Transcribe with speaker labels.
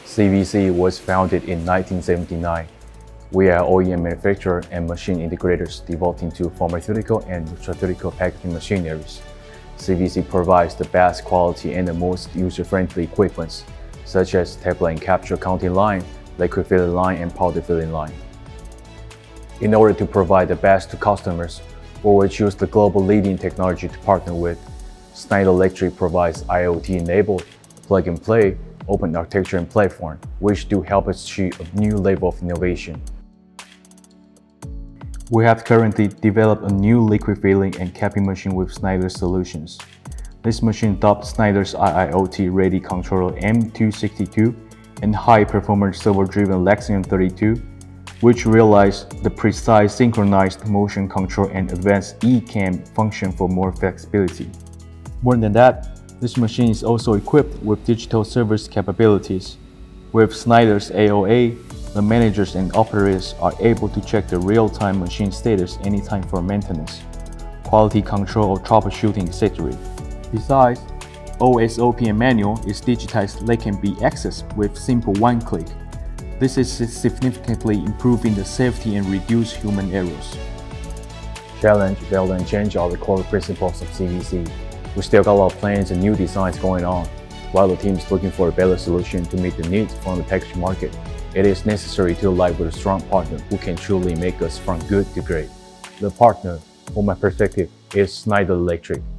Speaker 1: CVC was founded in 1979. We are OEM manufacturer and machine integrators devoted to pharmaceutical and nutraceutical packaging machineries. CVC provides the best quality and the most user-friendly equipment, such as tablet and capsule counting line, liquid filling line, and powder filling line. In order to provide the best to customers, we will choose the global leading technology to partner with. Schneider Electric provides IoT-enabled, plug-and-play, open architecture and platform, which do help us achieve a new level of innovation. We have currently developed a new liquid filling and capping machine with Schneider solutions. This machine adopts Schneider's IIoT-ready controller M262 and high-performance servo-driven Lexion 32, which realize the precise synchronized motion control and advanced eCam function for more flexibility. More than that, this machine is also equipped with digital service capabilities. With Schneider's AOA, the managers and operators are able to check the real-time machine status anytime for maintenance, quality control or troubleshooting, etc. Besides, OSOP and manual is digitized that can be accessed with simple one-click. This is significantly improving the safety and reduce human errors. Challenge, build, and change are the core principles of CVC. We still got a lot of plans and new designs going on. While the team is looking for a better solution to meet the needs from the packaging market, it is necessary to align with a strong partner who can truly make us from good to great. The partner, from my perspective, is Schneider Electric.